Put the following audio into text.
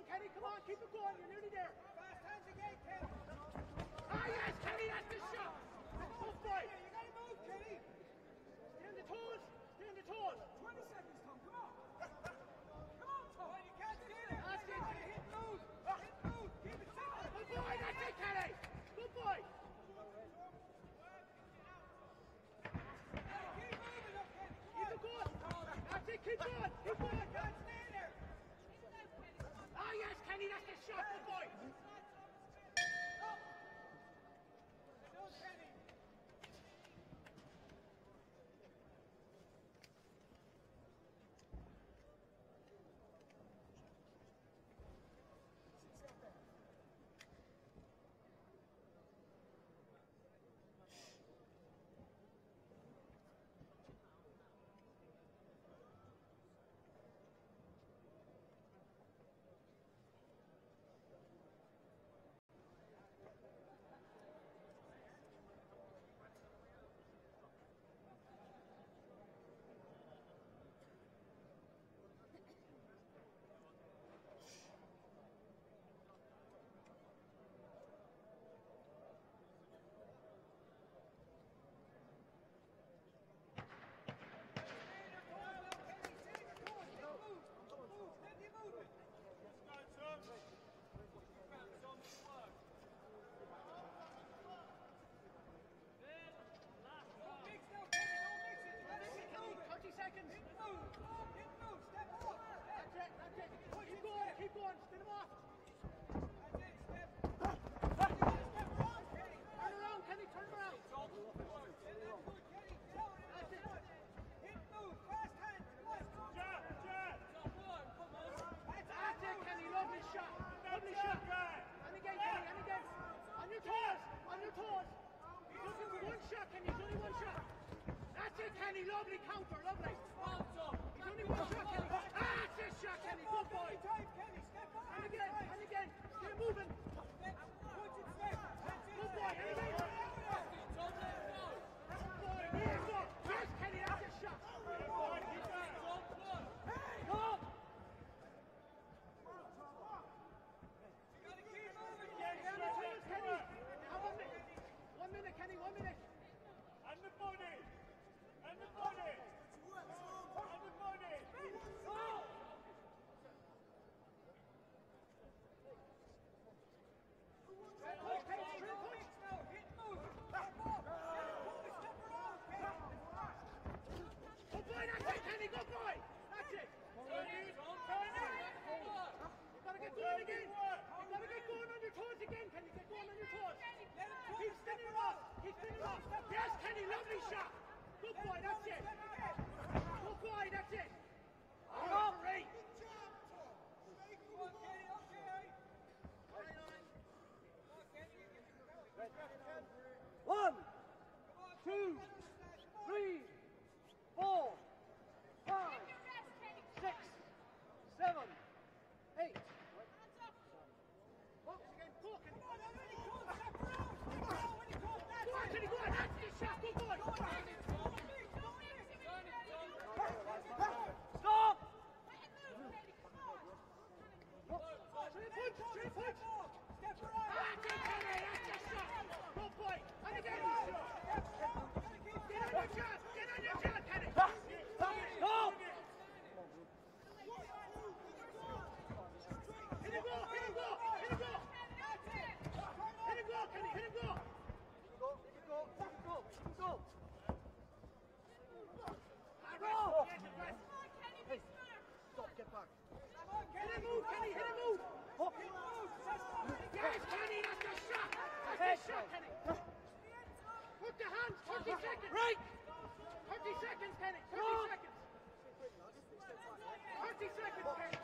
on, Kenny, come on, keep it going, you're nearly there. Fast hands again, Kenny. Ah, yes, Kenny, that's the shot. Good boy. You gotta move, Kenny. Stay on the toes, stay on the toes. 20 seconds, Tom, come on. Come on, Tom. You can't stay there. That's it. Hit move. Hit move. Keep it simple. Good boy, that's it, Kenny. Good boy. Keep moving up, Kenny. Keep it going. That's it, keep going. Keep going. Can't stay there. Ah, yes, Kenny, that's the shot. Good boy. No, Kenny. Keep going, spin him off. Turn around, Kenny, turn around. That's it. Hit move. Fast hands. That's it, Kenny, lovely shot. Lovely shot. And again, Kenny, and again. On your toes, on your toes. Looking for one shot, Kenny, there's only one shot. That's it, Kenny, lovely counter, lovely. There's only one shot, Kenny. That's it, shot, Kenny, good boy. And again, stay moving. Good boy, and again. Good boy, here, go. Yes, Kenny, that's a shot. Go. Kenny. Now 1 minute. 1 minute, Kenny, 1 minute. And the body. And the body. And the body. Go. Good boy, that's it, Kenny, good boy. That's it. You've got to get going again. You've got to get going on your toes again, Kenny. Get going on your toes. Keep spinning him off. Keep spinning him off. Yes, Kenny, lovely shot. Good boy, that's it. Good boy, that's it. Oh, great. One, 2, 3, 4, 5, 6, 7, 8. Box again. Go, Kenny. Go on, Go Kenny, go on. That's the shot. Good boy. Stop! Straight punch. That's it, Kenny. That's the shot. Good boy. And again. Get on your shot. Get on your shot, Kenny. Stop! Hit him go. Hit him go. Hit him go. Hit him go, Kenny. Hit him go. Go! Go. Stop, get back. Hit him move, Kenny. Hit him move. Up. Yes, Kenny. That's the shot. That's the shot, Kenny. Put the hands. 30 seconds. Right! 30 seconds, Kenny. 30 seconds. 30 seconds, Kenny.